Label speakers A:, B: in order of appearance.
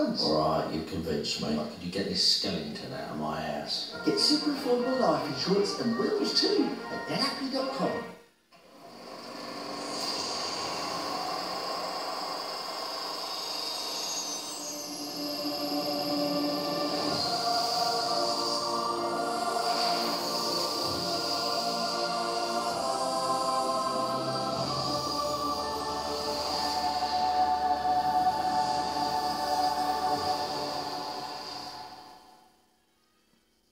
A: once.
B: Alright, you've convinced me. Could you get this skeleton out of my house?
A: Get super affordable life insurance and wills too at gethappy.com.